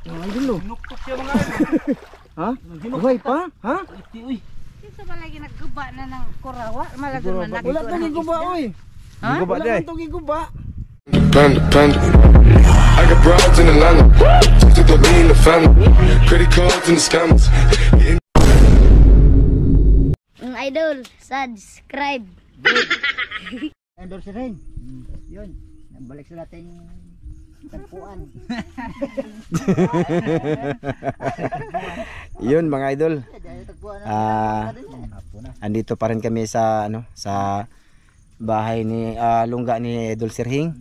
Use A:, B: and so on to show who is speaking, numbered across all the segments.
A: Mga idol lo.
B: Nuktok siya mga idol.
A: Ha? Buhay pa? Ha?
B: Uy.
C: Dito ba lagi nagguba na ng kurawa? Malagang manak.
A: Wala to giguba oy.
C: Ha?
A: Wala man to giguba.
D: Panda. I got broads in Atlanta. Just to me in the family. Credit cards and the scammers.
E: Ang idol, subscribe.
F: Endorse rin. Yun. Balik sa natin tagpuan.
A: Yun mga idol. Andito pa rin kami sa sa bahay ni lungga ni Idol Sirhing.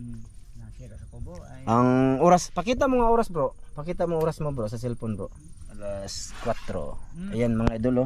A: Ang oras, pakita mo nga oras bro. Pakita mo oras mo bro sa cellphone bro. Alas 4. Ayan mga idol oh.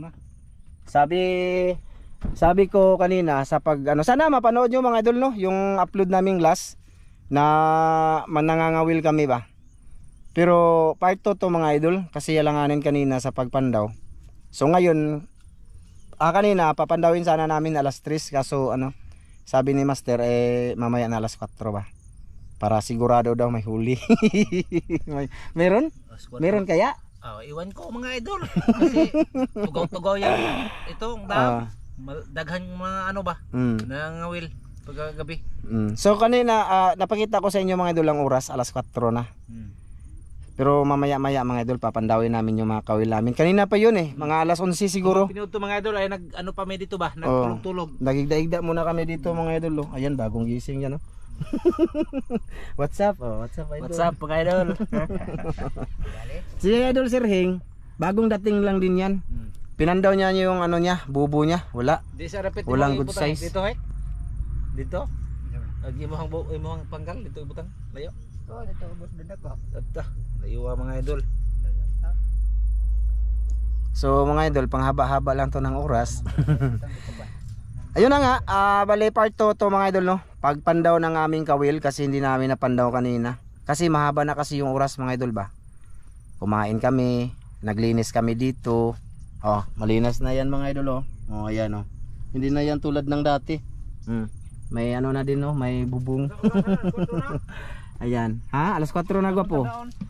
A: Sabi ko kanina sa pag sana mapanood nyo mga idol no, yung upload naming last na manangangawil kami ba. Pero part 2 to mga idol kasi yalanganin kanina sa pagpandaw. So ngayon kanina papandawin sana namin alas 3 kaso sabi ni Master mamaya na alas 4 ba. Para sigurado daw may huli. Meron? Meron kaya?
B: Iwan ko mga idol. Kasi tugaw-tugaw yan. Itong daghan mga ba? Nangawil paggabi.
A: So kanina napakita ko sa inyo mga idol ang oras alas 4 na. Pero mamaya-maya mga idol papandawin namin yung mga kawil namin. Kanina pa yun mga alas 11 siguro.
B: Pinuto mga idol ay pa may dito ba? Nagtulog-tulog.
A: Nagigda-igda muna kami dito mga idol. Ayan bagong gising yan What's up? What's up idol?
B: What's up mga idol?
A: Si Idol Sirhing, bagong dating lang din yan. Pinandaw niya yung niya, bubo niya. Wala.
B: Di sa repeat.
A: Walang good size.
B: Dito Dito? Imong panggal dito ibutang. Layo.
F: Dito ubos dadak ko.
B: Ata, layo mga idol.
A: So mga idol, panghaba-haba lang to ng oras. Ayun na nga, bali part 2 to mga idol no. Pagpandaw ng aming kawil kasi hindi namin napandaw kanina. Kasi mahaba na kasi yung oras mga idol ba. Kumain kami, naglinis kami dito. Malinas na yan mga idol ayan Hindi na yan tulad ng dati. May na din may bubong. Ayan. Alas 4 na gwapo.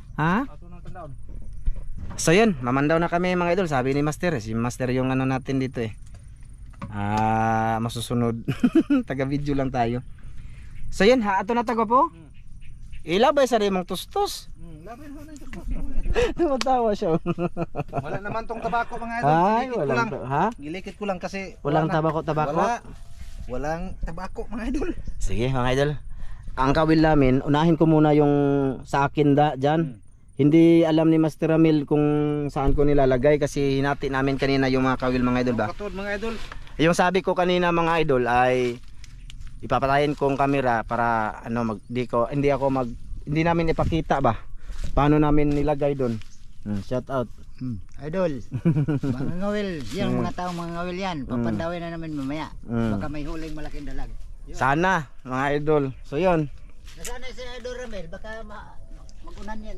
A: So yan, mamandaw na kami mga idol. Sabi ni Master, si Master yung natin dito masusunod. Taga video lang tayo. So yan, ato na tago po. Ilabay sa rimong tustos.
B: Labay ho na
A: Matawa siya.
B: Wala naman tong tabako mga idol.
A: Ay, walang
B: Gilikit ko lang kasi
A: walang tabako.
B: Walang tabako mga idol.
A: Sige mga idol. Ang kawil namin, unahin ko muna yung sa akin dyan. Hindi alam ni Master Ramil kung saan ko nilalagay kasi hinati namin kanina yung mga kawil mga idol ba.
B: Katod mga idol.
A: Yung sabi ko kanina mga idol ay ipapatayin kong camera para hindi namin ipakita ba paano namin nilagay doon. Shout out.
F: Idol. Mga ngawil, yung mga taong mga ngawil yan. Papandawin na namin mamaya. Baka may huling malaking dalag. Yun.
A: Sana mga idol. So yun.
F: Nasana si Idol Ramil, baka magunan yan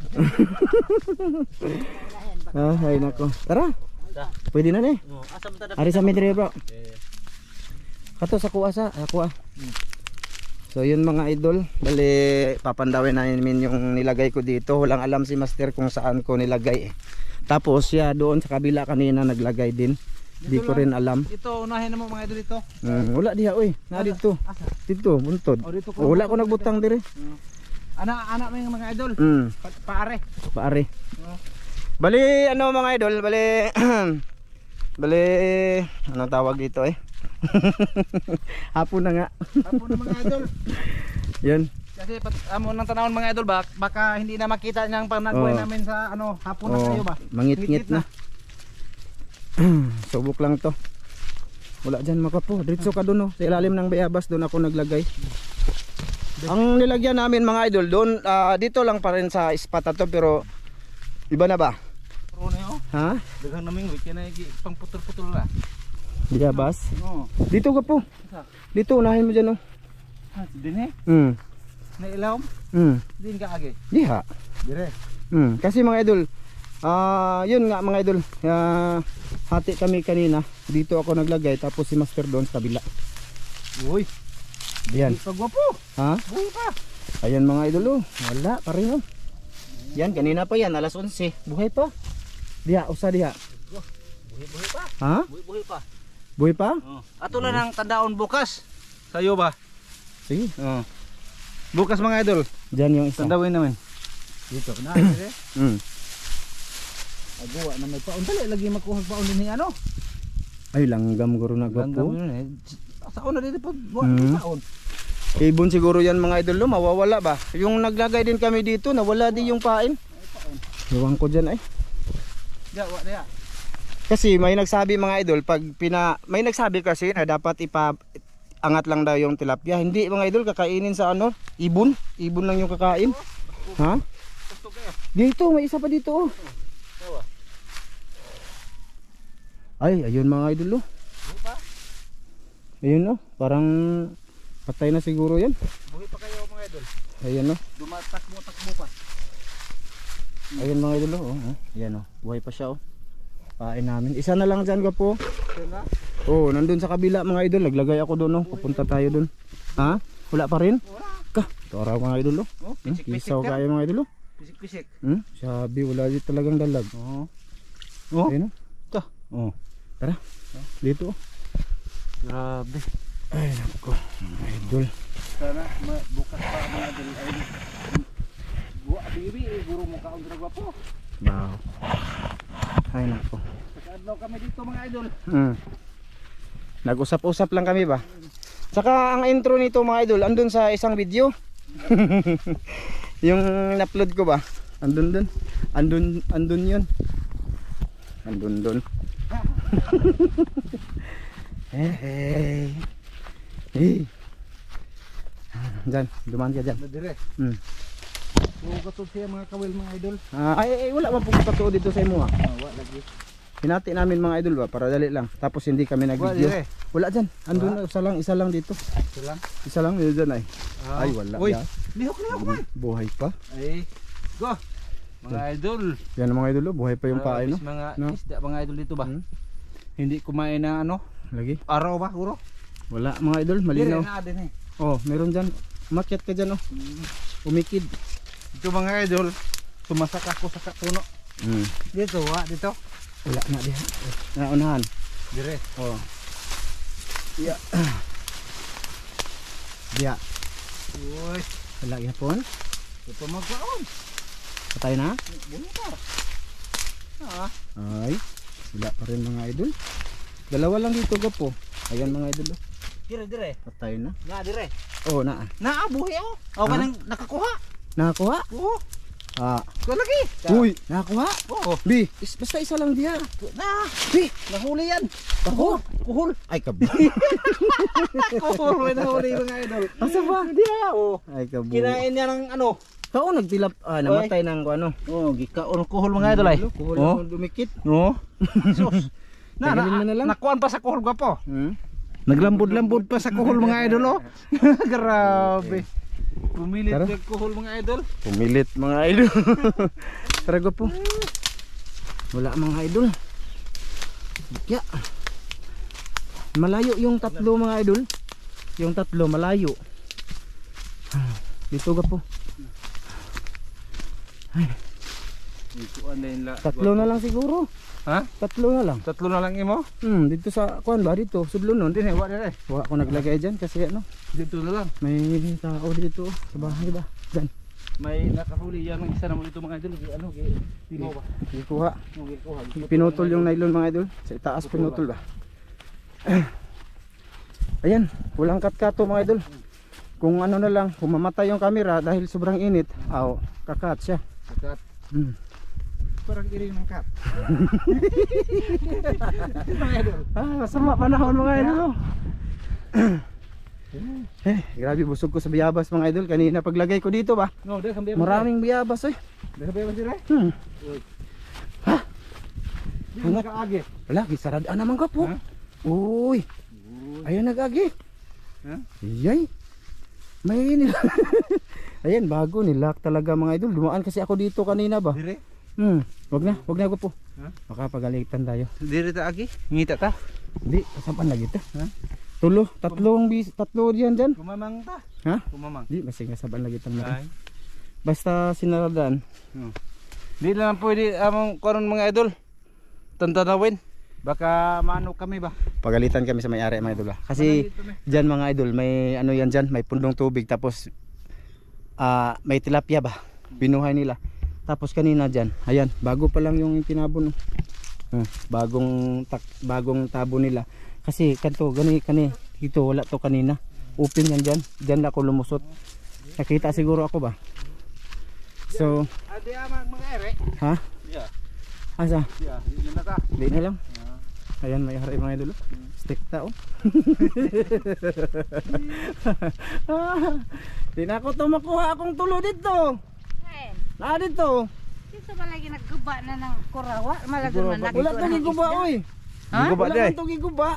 A: Ay nako. Tara. Pwede na Ari sa midre bro. Kato sa kuha So yun mga idol, bali papandawin namin yung nilagay ko dito. Walang alam si Master kung saan ko nilagay Tapos siya doon sa kabila kanina naglagay din. Di ko rin alam.
B: Ito unahin mo mga idol ito.
A: Wala diha na dito. Dito buntod. Wala ko nagbutang dire.
B: Anak mo yung mga idol. Paare.
A: Bali mga idol, bali anong tawag dito Hapon na nga.
B: Hapon na mga idol.
A: Yun.
B: Kasi amo nang tanawon mga idol baka hindi na makita niyang panagbuhay namin sa hapon na kayo ba.
A: Mangit-ngit na. Subok lang to. Wala dyan makapo. Diretso ka doon sa ilalim ng bayabas doon ako naglagay. Ang nilagyan namin mga idol doon dito lang pa rin sa spot to pero iba na ba?
B: Daghang naming week na pang putol-putol na.
A: Bayabas? Dito ka po. Dito unahin mo dyan
B: Din Nailaw? Din ka agi.
A: Diha.
B: Dire.
A: Kasi mga idol yun nga mga idol, hati kami kanina. Dito ako naglagay tapos si Master doon sa kabila.
B: Uy.
A: Yan.
B: Pagwapo.
A: Buhay pa. Ayan mga idol Wala pa rin Yan, kanina pa yan, alas 11. Buhay pa. Diha, usa diha.
B: Buhi pa.
A: Ha?
B: Buhi pa.
A: Buhay pa?
B: Oh. Ato na ng tandaon bukas. Sayo ba?
A: Sige.
B: Oh. Bukas mga idol.
A: Diyan yung isa.
B: Tandawin namin.
F: Dito na dire.
B: Agawa na may paon dali lagi makuha paon din ano.
A: Ay, langgam guro na gwapo.
B: Sa una dito pa paon.
A: Ibon siguro yan mga idol, mawawala ba? Yung naglagay din kami dito, nawala din yung pain. Iwan ko dyan ay.
B: Diya, wa diya.
A: Kasi may nagsabi mga idol, may nagsabi kasi na dapat angat lang daw yung tilapia. Hindi mga idol, kakainin sa ano? Ibon. Ibon lang yung kakain. Ha? Dito, may isa pa dito oh. Ay, ayun mga idol oh. Ayun oh, parang patay na siguro yan.
B: Buhi pa kayo mga idol.
A: Ayun oh.
B: Takbo pa.
A: Ayun mga idol oh. Ayan oh, buhay pa siya oh. Pain namin. Isa na lang dyan po. Oh, nandun sa kabila mga idol. Naglagay ako doon oh. Papunta tayo doon. Ha? Wala pa rin? Ka, tara mga idol oh. Isaw kayo mga idol oh.
B: Pisik-pisik.
A: Sabi wala dito talagang dalag.
B: Oh.
A: Ayun oh.
B: Ta.
A: Oh. Tara. Dito oh.
B: Grabe.
A: Ay nako, mga idol.
B: Sana bukas pa mga idol ay buwa bibi guro mo kaon dragwa po.
A: Wow. Ay nako.
B: Adlaw kami dito mga idol.
A: Nag-usap-usap lang kami ba? Saka ang intro nito mga idol andun sa isang video. Yung in-upload ko ba? Andun yun. Andun dun. Hey. Diyan, dumaan ka dyan.
B: Dire. Kato siya mga kawil mga idol.
A: Ay, wala man pong katuo dito sa imo ha.
B: Wa lagi.
A: Hinati namin mga idol ba para dali lang. Tapos hindi kami nag-video. Wala dyan. Andun isa lang dito. Isa lang yun dyan ay. Ay wala.
B: Uy,
A: Ya.
B: lihok man.
A: Buhay pa.
B: Ay, go. Mga idol.
A: Yan mga idol, buhay pa yung pain no.
B: Mga
A: No?
B: isda mga idol dito ba? Hindi kumain na ano?
A: Lagi.
B: Araw ba guro?
A: Wala mga idol, malinaw.
B: Dire na din eh.
A: Oh, meron dyan. Umakyat ka dyan oh. Umikid.
B: Ito mga idol, tumasak ako sa puno. Dito, dito.
A: Wala na diyan. Naunahan.
B: Dire.
A: Oh. Ya. Dia.
B: Uy,
A: Wala yapon.
B: ito magkaon.
A: Patay na.
B: Bunita.
A: Ay. Wala pa rin mga idol. Dalawa lang dito gapo. Ayan mga idol. Oh.
B: Dire.
A: Patay na.
B: Na dire.
A: Oh, na.
B: Naabuhi ako. Ako ba nang nakakuha?
A: Nakakuha?
B: Oo. Ko lagi.
A: Uy, nakakuha?
B: Oo.
A: Bi, basta isa lang diya.
B: Bi, nahuli yan.
A: Ako?
B: Kuhol.
A: Ay kabu.
B: Kuhol, may nahuli mga idol.
A: Asa ba?
B: Hindi oh.
A: Ay kabu.
B: Kinain niya ng ano.
A: Kao nagtilap namatay ng ano.
B: Oh, gikaon kuhol mga idol ay.
A: Kuhol
B: Oh.
A: ako dumikit.
B: Oo. Sus.
A: Tagalin mo na lang.
B: Nakuan pa sa kuhol gwapo.
A: Hmm?
B: Naglambod-lambod pa sa kuhol mga idol oh. Grabe. Pumilit
A: Tara.
B: ng kuhol mga idol.
A: Pumilit mga idol. Tara go po. Wala mga idol. Ya. Malayo yung tatlo mga idol. Yung tatlo malayo. Dito ga po. Tatlo na lang siguro.
B: Ha?
A: Tatlo na lang.
B: Tatlo na lang imo?
A: Dito sa kuan ba dito, sudlunon din wa dire. Wa ko naglagay diyan kasi ano,
B: Dito na lang.
A: may tao dito sa bahay ba. Diyan.
B: May nakahuli yan ng isa naman dito mga idol. Ano, timo ba?
A: Gikuha.
B: Kuha.
A: Pinutol yung nylon mga idol. Sa itaas pinutol ba. Ayan, walang kat-kato mga idol. Kung ano na lang, kung mamatay yung camera dahil sobrang init, kakat siya.
B: Kat. Parang iring ng kat.
A: Masama panahon mga idol. Grabe busog ko sa biyabas mga idol. Kanina paglagay ko dito ba,
B: No, deh sampai
A: maraming biyabas eh.
B: Deh sampai masih deh.
A: Bunga
B: Nag-agi.
A: wala, gisarad naman ka po. Uy, ayun nag-agi. Yay. May nila. Ayan, bago nilak talaga mga idol. Dumaan kasi ako dito kanina ba.
B: Dire.
A: Wag na ako po. Baka pagalitan tayo.
B: Dire ta agi. Ngita ta.
A: Hindi, kasapan lagi ta. Tatlo diyan dyan.
B: Kumamang ta.
A: Ha?
B: Kumamang.
A: Di, masing kasaban lagi tang
B: Ay.
A: Basta sinaradan.
B: Di lang pwede among karon mga idol. Tantanawin. Baka maano kami ba?
A: Pagalitan kami sa may-ari mga idol. Kasi diyan mga idol, may ano yan diyan, may pundong tubig tapos may tilapia ba? Binuhay nila. Tapos kanina diyan, ayan, bago pa lang yung tinabon. Bagong tabo nila. Kasi kanto gani dito wala to kanina. Open yan diyan. Diyan ako lumusot. Nakita siguro ako ba? So,
B: Adi amang mga ere.
A: ha?
B: Yeah.
A: Asa?
B: Yeah, yun na ka.
A: Di na lang. Ayan, may hari mga idol. Stick tao. Di na ako makuha akong tulo dito.
C: Ay,
A: Dito.
C: dito malagi nagguba na ng kurawa. Malagon man lagi.
A: Wala to giguba oy.
C: Ha?
B: Giguba
A: Wala
B: di.
A: man to giguba.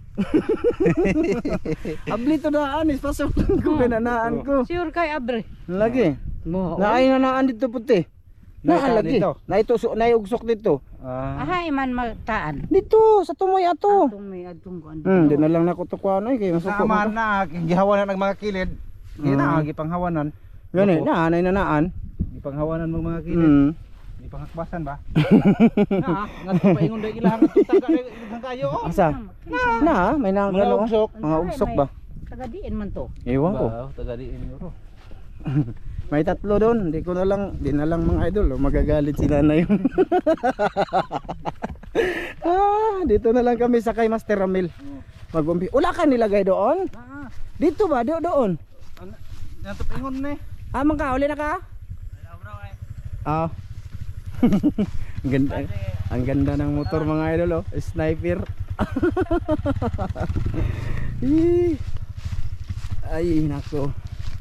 A: Abli to daan is pasok ko gananaan ko.
C: Sure kay Abre.
A: Lagi.
C: Mo.
A: Naay na naan dito puti.
B: Naka
A: Lagi.
B: dito?
A: Naiugsok dito.
C: Ahay man magtaan.
A: Dito sa tumoy ato.
C: Atong may atong kuan.
A: Di na lang nako tukuan oy kay masuko
B: Naman
A: man.
B: na gihawanan ng mga kilid. Di na gipanghawanan.
A: Gani, naanay na naan.
B: Gipanghawanan ng mga kilid.
A: Hmm.
B: Gipangakbasan ba? Na, ngadto paingon dai ilahan ng tutaga ng kayo.
A: Asa? Na, may
B: Mga
A: nangalo.
B: ugsok.
A: Mga ugsok ba?
C: Taga diin man to.
A: Ewan ko.
B: Taga diin euro.
A: May tatlo doon, di na lang mga idol, magagalit si nanay. Dito na lang kami sa kay Master Ramil. Magumpi. Wala ka nilagay doon? Dito ba? Doon.
B: Nato paingon ni.
A: Man ka, uli na ka? Ang ganda ng motor mga idol, oh. Sniper. Ay, nako.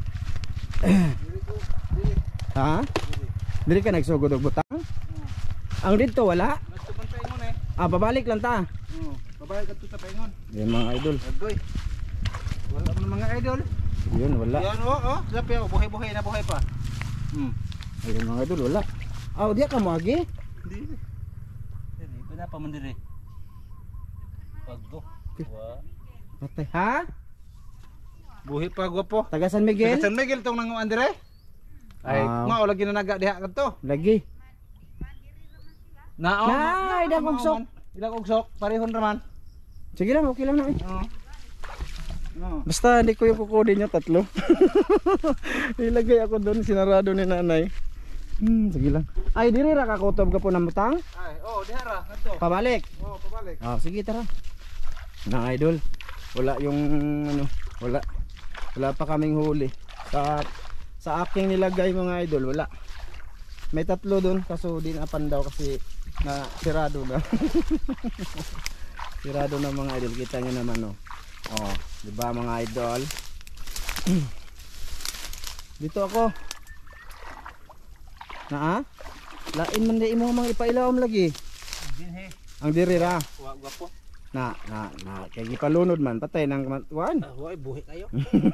A: Ha? Dili ka nagsugod og butang? Ang dito wala?
B: Nato man paingon eh.
A: Babalik lang ta.
B: Babae kadto sa paingon.
A: Yan mga idol.
B: Agoy. Wala man mga idol.
A: Yun wala.
B: Yan sabi ako buhay na buhay pa.
A: Ayun mga idol wala. Diya ka mo agi?
B: Hindi. Hindi pa na pa man dire. Pagdo.
A: Patay ha?
B: Buhi pa gwapo.
A: Taga San Miguel?
B: San Miguel tong nang andre. Ay, nga wala ginanaga diha kadto.
A: Lagi.
B: Naon.
A: Ilang ugsok.
B: Ilang ugsok, parehon raman.
A: Sige lang, okay lang na eh.
B: No.
A: Basta hindi ko yung kukunin niya tatlo. Ilagay ako doon, sinarado ni nanay. Sige lang. Ay, diri ra ka kutob ka po ng butang?
B: Ay, diha ra kadto.
A: Pabalik.
B: Pabalik.
A: Sige tara. Na idol. Wala yung wala pa kaming huli. Sa aking nilagay mga idol, wala. May tatlo doon kaso di napan daw kasi na sirado na. Sirado na mga idol, kita nyo naman di ba mga idol? Dito ako. Lain man di imo mga ipailawom lagi.
B: Dinhe.
A: Ang diri ra.
B: Gwapo.
A: Na kay gipalunod man patay nang wan.
B: Hoy, buhi kayo.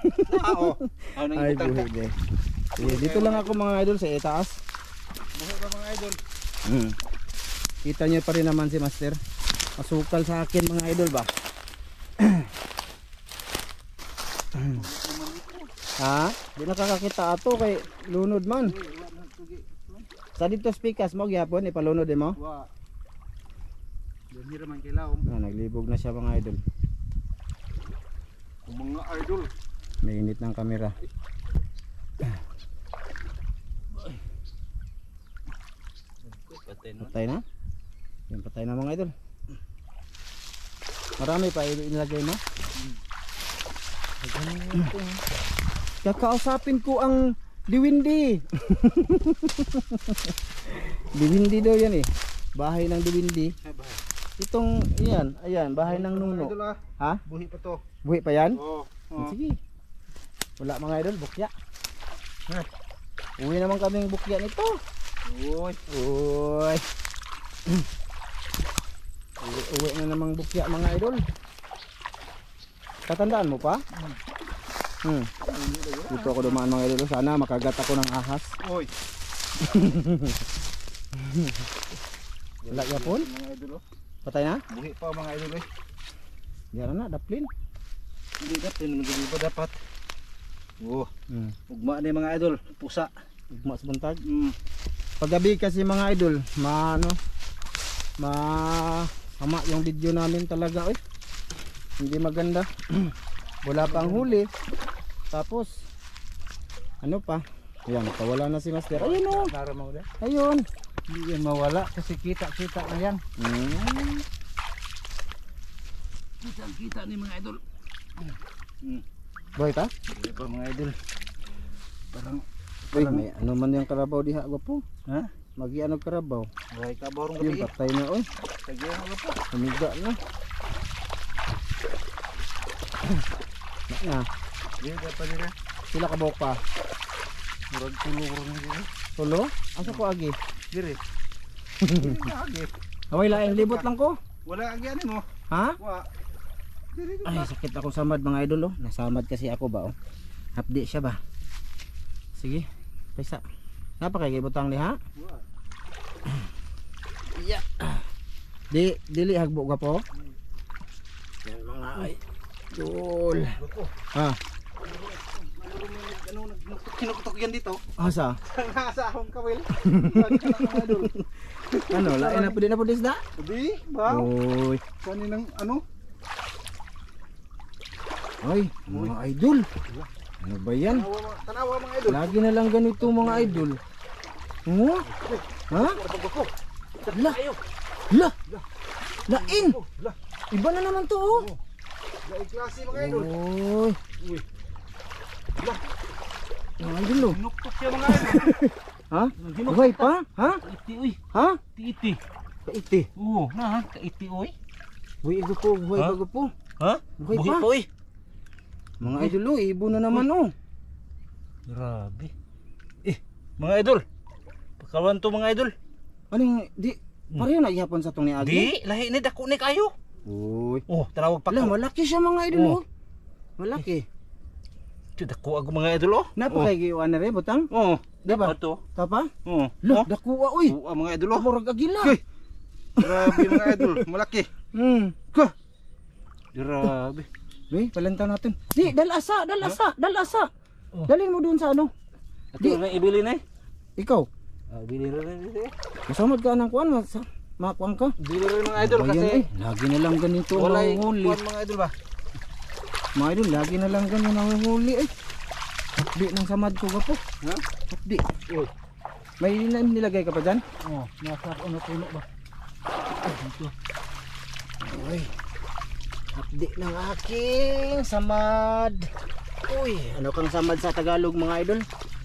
A: Ay buhi de. Dito lang ako mga idol sa itaas.
B: Buhi ba mga idol?
A: Kita niyo pa rin naman si Master. Masukal sa akin mga idol ba? Di nakakakita ato kay lunod man. Sa dito spikas mo gyapon ipalunod mo?
B: Wa. Dili ra man kilawom.
A: Naglibog na siya mga idol.
B: Mga idol.
A: May init ng kamera. Patay na? Yan, patay na mga idol. Marami pa ilagay mo? Kakausapin ko ang Diwindi. Diwindi daw yan eh. Bahay ng Diwindi. Itong yan, ayan, bahay ng Nuno. Ha?
B: Buhi pa to.
A: Buhi pa yan?
B: Oo.
A: Sige. Wala mga idol, bukya. Uwi naman kaming bukya nito.
B: Uy.
A: Uy. Uwi na namang bukya mga idol. Tatandaan mo pa? Dito ako dumaan mga idol. Sana makagat ako ng ahas.
B: Uy.
A: Wala yapon?
B: Mga idol.
A: Patay na?
B: Buhi pa mga idol.
A: Diyan na, daplin.
B: Hindi dapat, hindi pa dapat. Ugma na mga idol, pusa.
A: Ugma sa buntag. Paggabi kasi mga idol, hama yung video namin talaga eh. Hindi maganda. Wala pang huli. Tapos ano pa? Ayan, wala na si Master. Ayun oh. Ayun.
B: Hindi yan mawala kasi kita na yan. Kita ni mga idol.
A: Boy ta?
B: Ito mga idol. Parang
A: Uy, may ano man yung karabaw diha gwapo.
B: ha?
A: Magi-ano karabaw.
B: Buhay ka barong
A: Yung
B: gabi.
A: patay na oy.
B: Sige ano pa?
A: Humiga na. Na.
B: Di pa nila.
A: Sila ka pa.
B: Murag tulong nila.
A: Tulo? Asa ko agi?
B: Dire.
A: Away laing libot lang ko.
B: Wala agi ani mo.
A: Ha?
B: Wa.
A: Ay, sakit ako samad mga idol oh. Nasamad kasi ako ba oh. Update siya ba? Sige. Paysa. Napakagibutang ni ha? Yeah. Dili hagbo ka po. Yan mga idol. Ha?
B: Ano kinukutok yan dito?
A: Asa?
B: Nasa akong kawil.
A: Ano? Lain na pwede na po disda?
B: Di ba?
A: Uy.
B: Kaninang ano?
A: Ay, mga idol. Ano ba yan?
B: Tanawa mga idol.
A: Lagi na lang ganito mga idol. Oh? Ha? La. La. Lain. Iba na naman to oh.
B: Laing klase mga idol.
A: Uy. Mga idol oh.
B: Nuktok siya mga idol.
A: Ha? Buhay pa? Ha?
B: Kaiti uy.
A: Ha?
B: Tiiti.
A: Kaiti.
B: Oo, na kaiti uy.
A: Buhay ko po. Buhay
B: Ha?
A: ko po.
B: Ha?
A: Buhay
B: Buhay
A: pa?
B: pa uy.
A: Mga idol oh. Ibo na naman oh.
B: Grabe. Mga idol. Pakawan to mga idol.
A: Anong di? Pareho na ihapon sa tong ni Agi?
B: Di, lahi ni dako ni kayo.
A: Uy.
B: Oh, tanawag pa
A: Wala,
B: ko.
A: malaki siya mga idol
B: Oh.
A: oh. Malaki.
B: Dako ako mga idol oh.
A: Napakaigiwan na rin butang.
B: Oh,
A: Diba?
B: Ato.
A: Tapa?
B: Oh.
A: Lo,
B: Oh.
A: dakuha uy.
B: Mga idol oh.
A: Murag agila.
B: Uy. Grabe mga idol, malaki.
A: Ka.
B: Grabe.
A: Uy, palantaw natin. Di, dalasa.
B: Oh.
A: Dalhin mo doon sa ano.
B: Ato
A: Di.
B: na ibili na eh.
A: Ikaw,
B: Bili rin dito eh.
A: masamad ka ng kuan, makuan ka.
B: Bili rin mga idol
A: Ano ba yan,
B: kasi
A: lagi na lang ganito
B: wala
A: ang huli.
B: mga idol ba?
A: Mga idol, lagi na lang ganyan ang huli eh. Hapdi ng samad ko gapo.
B: Ha?
A: Hapdi.
B: Uy.
A: May nilagay ka pa dyan?
B: Oh, nasa ano puno ba?
A: Uy. Hapdi ng aking samad. Uy, ano kang samad sa Tagalog mga idol?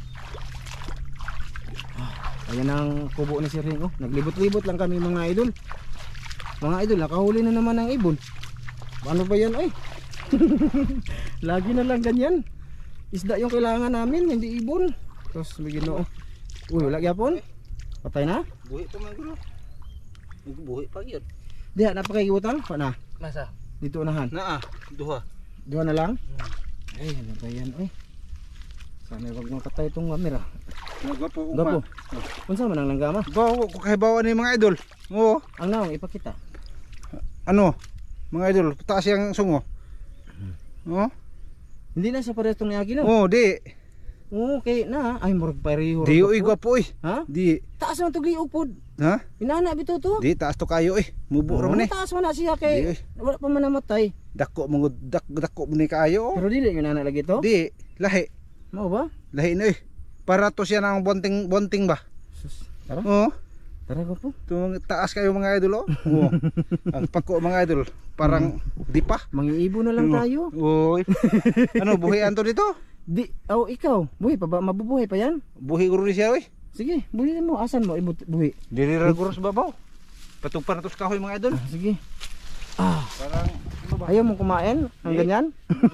A: Ayan ang kubo ni Sir Ring oh. Naglibot-libot lang kami mga idol. Mga idol, nakahuli na naman ng ibon. Ano ba yan ay? Lagi na lang ganyan. Isda yung kailangan namin, hindi ibon. Tapos may Ginoo. Uy, wala gyapon? Patay na?
B: Buhi pa man gulo. Buhi pa gyud.
A: Diha napakigibutang pa na.
B: Nasa?
A: Dito unahan.
B: Naa, duha.
A: Diha na lang. Ay, ano ba yan ay? Sana wag mo patay itong camera.
B: Nagapo
A: Gapo. Unsa man ang langgama?
B: Bawo ko kay bawa ni mga idol. Oo.
A: Ang naong ipakita.
B: Ano? Mga idol, taas yang sungo. Oh?
A: Hindi na siya parehas tong niagi no?
B: Oh, di.
A: Okay na. Ay murag pareho.
B: Di uy gwapo uy.
A: Ha?
B: Di.
A: Taas man to giupod.
B: Ha?
A: Inana bito to.
B: Di taas to kayo eh. Mubo ra man eh.
A: Taas man na siya
B: Di,
A: kay
B: eh.
A: wala pa man namatay.
B: Dako mong dako mo ni kayo. Oh.
A: Pero dili yung nana lagi to.
B: Di, lahi.
A: Mao ba?
B: Lahi na eh. Para to siya ng bonting ba?
A: Sus. Tara.
B: Oo.
A: Tara ko po.
B: Tung taas kayo mga idol oh. Oo. Ang pagko mga idol, parang di pa.
A: Mangiibo na lang tayo.
B: Oy. Ano buhian to dito?
A: Di, oh ikaw. Buhi pa ba? Mabubuhay pa yan?
B: Buhi guro ni siya oy.
A: Sige, buhi mo. Asan mo buhi?
B: Dili ra guro sa babaw. Patugpan na to sa kahoy mga idol.
A: Sige. Ah,
B: Parang ano ba?
A: ayaw mo kumain? Ang ganyan?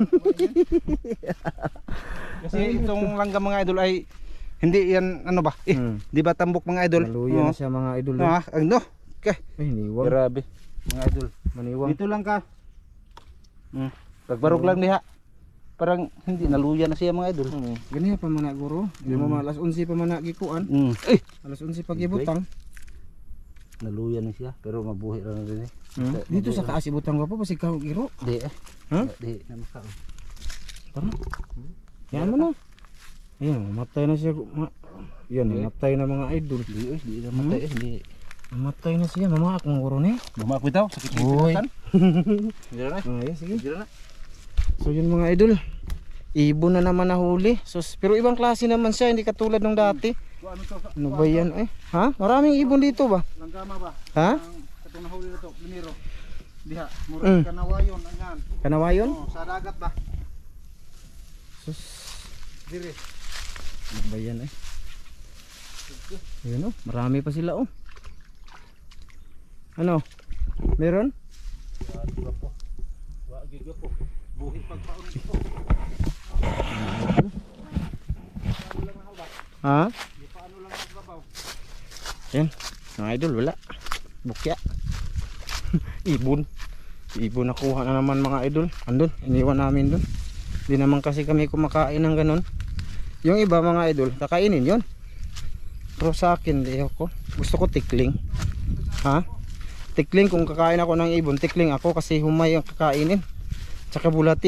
B: Kasi itong langgam mga idol ay hindi yan ano ba? Di ba tambok mga idol?
A: Naluya na siya mga idol.
B: No, ano? Okay.
A: Ay, niwang.
B: Grabe. Mga idol.
A: Maniwang.
B: Dito lang ka. Pagbarog lang diha. Parang hindi naluya na siya mga idol.
A: Ganyan pa man na guro. Di mo alas 11 pa man na gikuan.
B: Eh,
A: Alas 11 pa gibutang.
B: naluya na siya pero mabuhi ra na din eh.
A: Dito sa taas ibutang ko pa kasi ikaw giro.
B: Di eh.
A: Ha?
B: Di na makao.
A: Tara. Yan mo na. Ayun, matay na siya. Yan, namatay na mga idol.
B: Di namatay hindi.
A: Namatay na siya, mama akong guro ni.
B: Bumak bitaw sakit ng
A: Uy.
B: pinatan. Dira na.
A: Yes, sige.
B: Dira na.
A: So yun mga idol. Ibon na naman nahuli. So, pero ibang klase naman siya, hindi katulad nung dati.
B: Ano to?
A: Ano ba yan eh? Ha? Maraming ibon dito ba?
B: Langgama ba?
A: Ha?
B: Katong nahuli na to, Lumiro. Diha, murag kanawayon angan.
A: Kanawayon?
B: Oh, sa dagat ba?
A: Sus,
B: Dire.
A: ano ba yan eh? Ayun oh, marami pa sila oh. Ano? Meron?
B: Wa giga po. Buhit pagpaon ko.
A: Ha? Yan, mga idol, wala. Bukya. Ibon. Ibon nakuha na naman mga idol. Andun, iniwan namin dun. Di naman kasi kami kumakain ng ganun. Yung iba mga idol, kakainin yon. Pero sa akin, di ako. Gusto ko tikling. Ha? Tikling, kung kakain ako ng ibon, tikling ako kasi humay ang kakainin. Tsaka bulati.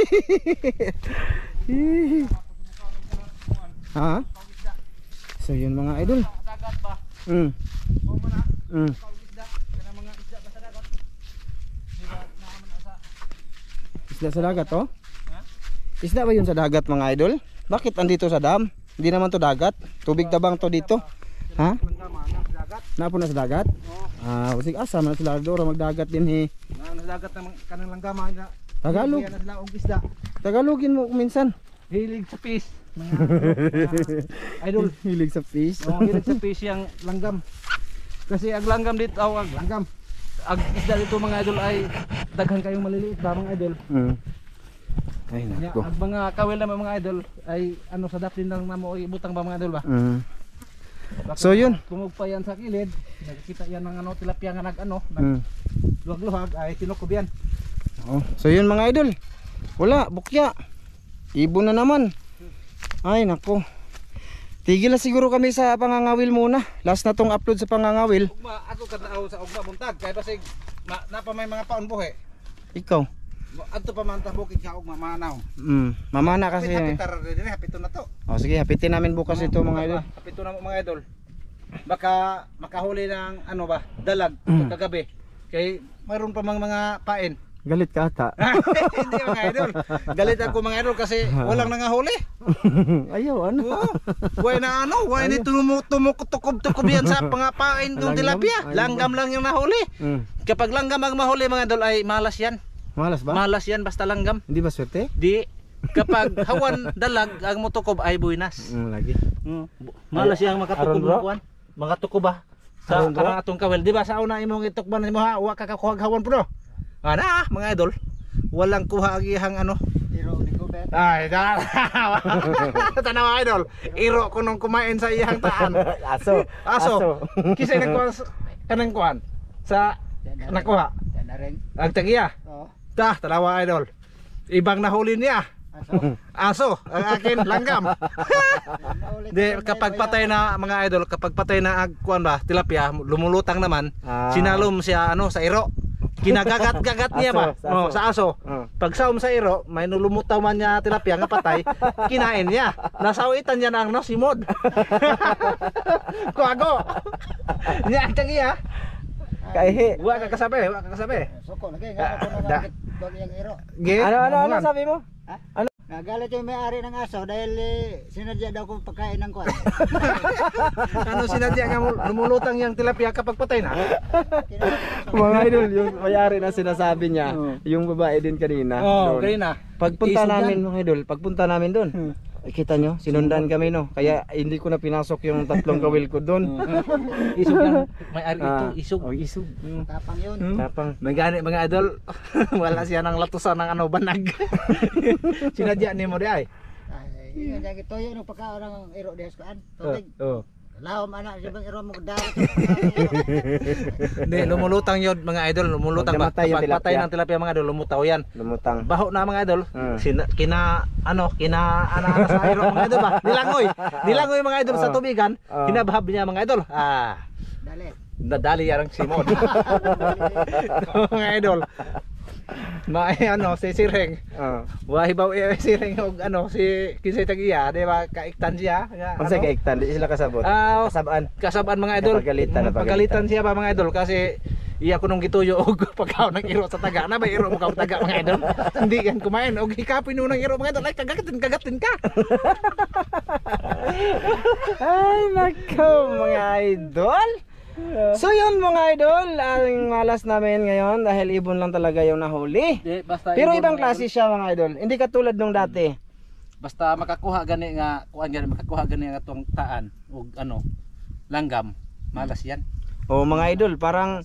A: Ha? So yun mga idol.
B: Dagat ba?
A: Mm.
B: Mo man na.
A: Mm.
B: Isda kana mga isda ba sa dagat? Di ba naman sa
A: Isda sa dagat oh?
B: Ha?
A: Isda ba yun sa dagat mga idol? Bakit andito sa dam? Hindi naman to dagat. Tubig tabang to dito. Ha?
B: langgama na sa dagat.
A: Napo na sa dagat? Ah, sige asa man sila doro magdagat din he.
B: Na sa dagat naman kanang langgama na.
A: Tagalog.
B: Na sila og isda.
A: Tagalogin mo minsan.
B: Hilig sa fish. Idol.
A: Hilig sa fish.
B: Oh, hilig sa fish yang langgam. Kasi ang langgam dito, ang langgam. Ang isda dito mga idol ay daghan kayong maliliit ba mga idol.
A: Mm. Ay
B: Ya,
A: nako.
B: ang mga kawil naman mga idol ay ano sa dapin lang namo ibutang ba mga idol ba?
A: Mm. So yun.
B: Tumugpa yan sa kilid, nakikita yan ng ano tilapia nga nag-ano,
A: Mm.
B: nagluhag ay tinukob yan.
A: Oh, so yun mga idol. Wala, bukya. Ibon na naman. Ay nako. Tigil na siguro kami sa pangangawil muna. Last na tong upload sa pangangawil.
B: Ugma ako kadlaaw sa ugma buntag kay basig napa may mga paon buhi.
A: Ikaw.
B: Adto pa man ta bukid ka ugma manaw.
A: Mamana kasi.
B: Hapitar din hapito na to.
A: Oh sige, hapitin namin bukas ito mga idol.
B: Hapito na mo mga idol. Baka makahuli ng ano ba, dalag kagabi. Kay mayroon pa mga pain.
A: Galit ka ata.
B: Hindi mga idol. Galit ako mga idol kasi walang nangahuli.
A: Ayaw ano.
B: Oo. Why na ano? Why ni tumutukob-tukob yan sa pangapain ng
A: Langgam?
B: tilapia?
A: Ayun
B: Langgam lang yung nahuli.
A: Mm.
B: Kapag langgam ang mahuli mga idol ay malas yan.
A: Malas ba?
B: Malas yan basta langgam.
A: Hindi ba swerte?
B: Di. Kapag hawan dalag ang mutukob ay buinas.
A: Lagi.
B: Malas yang makatukob
A: Aron, bro?
B: ng kuan. Mga tukob ba? Sa
A: Aron, bro?
B: kanang atong kawel. Di ba sa una imong itukban mo ha, wa ka kakuhag hawan bro. Ana mga idol. Walang kuha agihang ano.
F: Iro ni Gobet.
B: Ay, tanawa idol. Iro ko nung kumain sa iyang taan. Aso. Kisay nagkuhan kanang kuhan sa nakuha.
F: Yan na rin.
B: Ang tagiya.
F: Oh.
B: Tanawa idol. Ibang nahuli niya. Aso. Ang akin langgam. Di kapag patay na mga idol, kapag patay na kuan ba, tilapia, lumulutang naman. Sinalom siya ano sa iro. Kinagagat-gagat niya ba? Sa aso. Pag saom sa iro, may nulumutaw man niya tilapia nga patay, kinain niya. Nasawitan niya na ang no, simod. Kuago. Niya ang tagiya.
A: Kaihi.
B: Wa ka kasabi, wa ka kasabi.
F: Soko lagi nga ako na bakit yang iro.
A: Ano sabi mo?
F: Nagalit yung may-ari ng aso dahil sinadya daw kong pagkain ng kwan.
B: Ano sinadya nga lumulutang yang tilapia kapag patay na?
A: Mga idol, yung mayari na sinasabi niya, yung babae din kanina.
B: Oh,
A: doon.
B: kanina.
A: Pagpunta
B: Isog
A: namin
B: yan.
A: mga idol, pagpunta namin doon. Kita nyo, sinundan kami no. Kaya hindi ko na pinasok yung tatlong kawil ko doon.
B: Isog yan. May ari ito, isog.
A: Oh, isog.
F: Tapang yun.
A: Tapang.
B: May gani mga idol, wala siya ng latusan ng ano banag. Sinadya ni mo di ay.
F: Ay, yun yung toyo ng pagkaon ng iro dihas kaan. Tubig.
A: Oh.
F: Lahom anak siya bang iro mo darat.
B: Hindi, lumulutang yun mga idol, lumulutang ba?
A: Pag namatay yung
B: Kapag patay
A: tilapia.
B: ng tilapia mga idol, lumutaw yan.
A: Lumutang.
B: Baho na mga idol,
A: Hmm.
B: kina sa iro mga idol ba? Nilangoy mga idol sa tubigan, hinabhab niya mga idol.
F: Dali.
B: Nadali yarang simod. Mga idol. ano si Sireng.
A: Oh.
B: Wa hibaw Sireng og ano si kinsay tagiya, di ba? Kaiktan siya nga.
A: Unsa kay iktan di sila kasabot?
B: Ah,
A: Kasabaan.
B: kasabaan mga idol.
A: Napagalitan
B: Siya ba mga idol kasi iya ko nung gituyo og pagkaw ng iro sa taga na ba iro mo ka taga mga idol. Hindi yan kumain og hikapin mo ng iro mga idol ay kagatin ka.
A: Ay, nako mga idol. So yun mga idol, ang malas namin ngayon dahil ibon lang talaga yung nahuli.
B: Basta
A: Pero ibang klase siya mga idol, hindi katulad nung dati.
B: Basta makakuha gani nga kuan gani makakuha gani nga tuang taan og ano langgam malas yan.
A: O mga idol, parang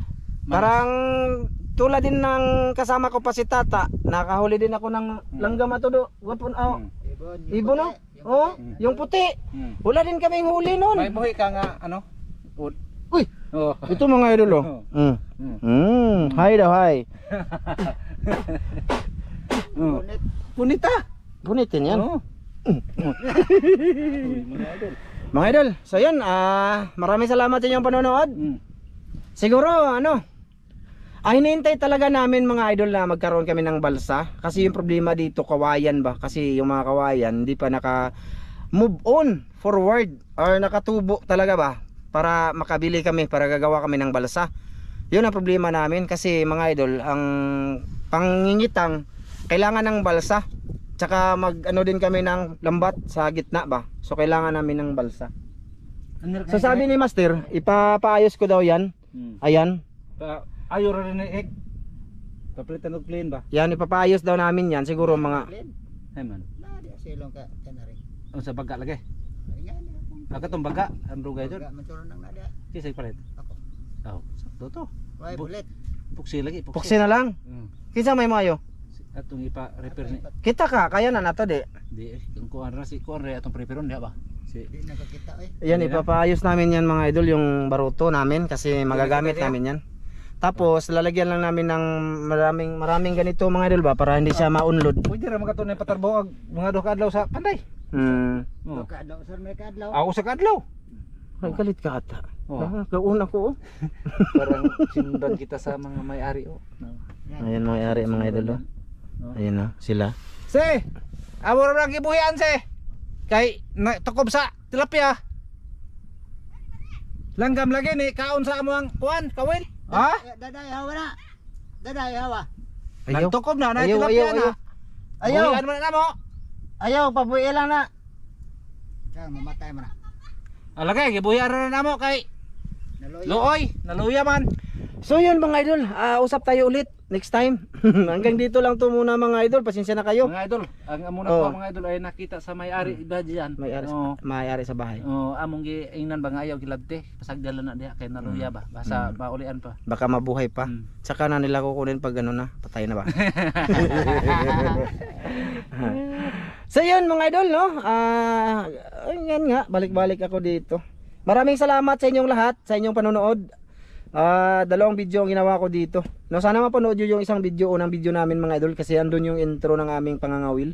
A: tulad din ng kasama ko pa si Tata, nakahuli din ako ng langgam ato do. Wapon ibon no? Oh, yung puti. Wala din kaming huli noon.
B: May buhi ka nga ano?
A: Uy,
B: Oh.
A: ito mga idol oh. Hi daw, hi.
B: Punita.
A: Bunitin yan.
B: Oh.
A: Mga idol, so yun, maraming salamat sa inyong panonood. Siguro, hinihintay talaga namin mga idol na magkaroon kami ng balsa. Kasi yung problema dito, kawayan ba? Kasi yung mga kawayan, hindi pa naka move on, forward, or nakatubo talaga ba? Para makabili kami, para gagawa kami ng balsa. Yun ang problema namin kasi mga idol, ang pangingitang, kailangan ng balsa. Tsaka din kami ng lambat sa gitna ba? So kailangan namin ng balsa. So sabi ni Master, ipapaayos ko daw yan. Ayan.
B: Ayo ra rin ek. Papalitan og plane ba?
A: Yan, ipapaayos daw namin yan. Siguro mga...
B: Ay man.
F: Nadi silong ka kanari.
B: Ang sa baga lagi.
F: Ayan.
B: Aga tong baga, ang rugay dun.
F: Manturon nang nada.
B: Kisay palit.
F: Ako.
B: Oh, sakto to.
F: Why bullet?
B: Puksi lagi,
A: Puksi na lang. Kinsa may mayo?
B: Atong ipa-repair ni.
A: Kita ka, kaya na nato di.
B: Di kung kuan ra si kuan ra atong prepareon diha ba? Si
F: Di nakakita eh.
A: Yan, ipapaayos namin yan mga idol, yung baruto namin kasi magagamit namin yan. Tapos lalagyan lang namin ng maraming ganito mga idol ba para hindi siya maunlod.
B: pwede ra magaton na patarbaw mga duha ka adlaw sa panday. Oh.
F: Kadlaw sir may kadlaw.
B: Ako sa kadlaw.
A: Ay, galit ka ata.
B: Oh.
A: Kauna ko.
B: Parang sinundan kita sa mga may-ari oh.
A: Ayan mga ari mga idol. Ayan na sila.
B: Si, amo ra gibuhian si. Kay tukob sa tilapia. Langgam lagi ni kaon sa amo ang kuan, kawil. Ha?
F: Daday hawa na. Daday hawa.
A: Ayaw.
B: Nagtukob na
A: Ayaw,
B: tilapia na.
A: Ayaw.
B: Buhian mo na mo.
A: Ayaw, pabuhi lang na.
F: Kang mamatay mo na.
B: Alagay gibuhian ra na mo kay
F: Naloy.
B: Looy, naluya man.
A: So yun mga idol, usap tayo ulit next time. Hanggang dito lang to muna mga idol, pasensya na kayo.
B: Mga idol, ang amuna
A: Oh.
B: ko mga idol ay nakita sa may-ari ba diyan.
A: May-ari sa bahay.
B: Oh, among giingnan ba nga ayaw gilabte, pasagdalan na diha kay naluya ba. Basta maulian pa.
A: Baka mabuhay pa. Saka na nila kukunin pag na, patay na ba? So yun mga idol, no? Yan nga, balik-balik ako dito. Maraming salamat sa inyong lahat, sa inyong panonood. Dalawang video ang ginawa ko dito. No, sana mapanood nyo yung isang video, unang video namin mga idol, kasi andun yung intro ng aming pangangawil.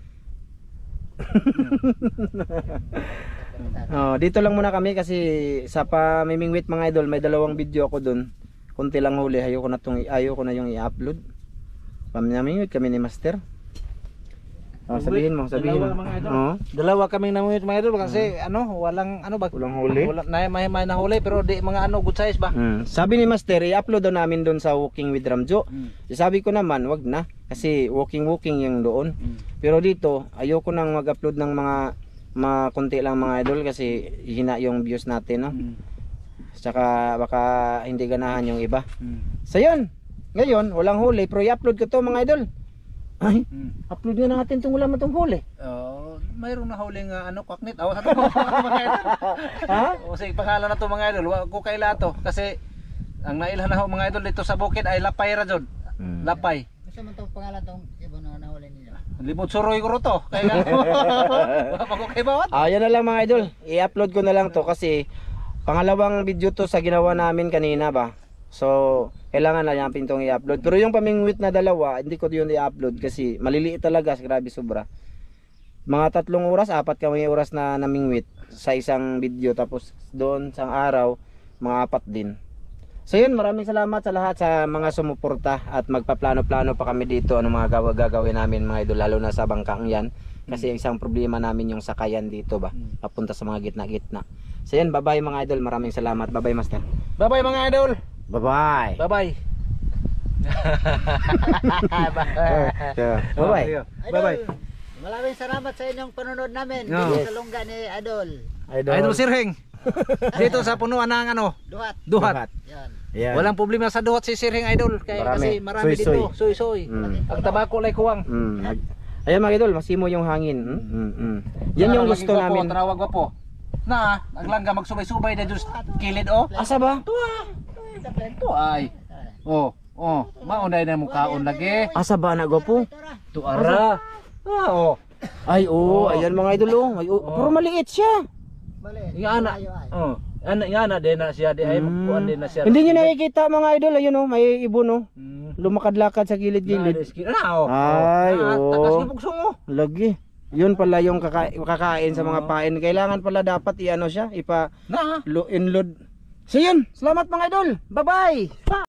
A: Dito lang muna kami kasi sa pamimingwit mga idol, may dalawang video ako dun. Kunti lang huli, ayoko na yung i-upload. Pamimingwit kami ni Master. Sabihin mo.
B: Dalawa mga idol. Dalawa kaming namumit mga idol kasi walang
A: Walang huli.
B: may nahuli pero di mga good size ba.
A: Sabi ni Master, i-upload daw namin doon sa Walking with Ramjo. Sabi ko naman, wag na kasi walking yung doon. Pero dito, ayoko nang mag-upload ng mga konti lang mga idol kasi hina yung views natin, no. Saka baka hindi ganahan yung iba. So yun. Ngayon, walang huli pero i-upload ko to mga idol. Ay, upload na natin itong wala matong huli.
B: Mayroong nahuli nga kwaknit. Sa to mga idol.
A: Ha?
B: O sige, pangalan na to mga idol. Wa ko kaila to kasi ang nailhan na mga idol dito sa bukid ay lapay ra jud. Lapay.
F: Gusto man tong pangalan tong ibon na nahuli ninyo.
B: Limot suroy ko to. Kaya wa pa ko kay bawat.
A: Yan na lang mga idol. I-upload ko na lang to kasi pangalawang video to sa ginawa namin kanina ba. So, kailangan na natin itong i-upload. Pero yung pamingwit na dalawa, hindi ko yun i-upload kasi maliliit talaga, grabe sobra. Mga 3 oras, 4 kami oras na namingwit sa isang video. Tapos doon sa araw, mga 4 din. So yun, maraming salamat sa lahat sa mga sumuporta at magpaplano-plano pa kami dito ano mga gagawin namin mga idol lalo na sa bangkang yan. Kasi isang problema namin yung sakayan dito ba, papunta sa mga gitna-gitna. So yun, bye-bye mga idol, maraming salamat. Bye-bye master.
B: Bye-bye mga idol.
A: Bye-bye.
B: Bye-bye.
A: Bye-bye.
B: Bye-bye.
F: Maraming salamat sa inyong panonood namin
B: No.
F: dito sa lungga ni Idol.
B: Idol Sirheng. Dito sa punuan ng ano,
F: Duhat.
B: duhat.
F: Yan.
A: Yan.
B: Walang problema sa duhat si Sirheng Idol kasi marami
A: Soy-soy.
B: dito, soy-soy. Ang tabako lay kuwang.
A: Ayan mga idol, masimo yung hangin. Yan yung gusto namin.
B: Tarawag ko po. Na, naglangga magsubay-subay na just kilid oh.
A: Asa ba?
B: Tuay. Oh, maunay na mukhaon lagi.
A: Asa ba na gwapo?
B: Tuara. Oh.
A: Ay oo, ayan mga idol oh. Ay, pero maliit siya.
F: Bali.
B: Nga ana. Oh. Nga na din na siya di ay magkuan din na siya.
A: Hindi niyo nakikita mga idol, ayun oh, may ibon oh.
B: Hmm.
A: Lumakad-lakad sa gilid-gilid.
B: Ano?
A: Ay,
B: Takas
A: oo.
B: ni pugsong oh.
A: Lagi. Yun pala yung kakain sa mga pain. Kailangan pala dapat i-ano siya,
B: Na.
A: inload. So yun, salamat mga idol. Bye-bye.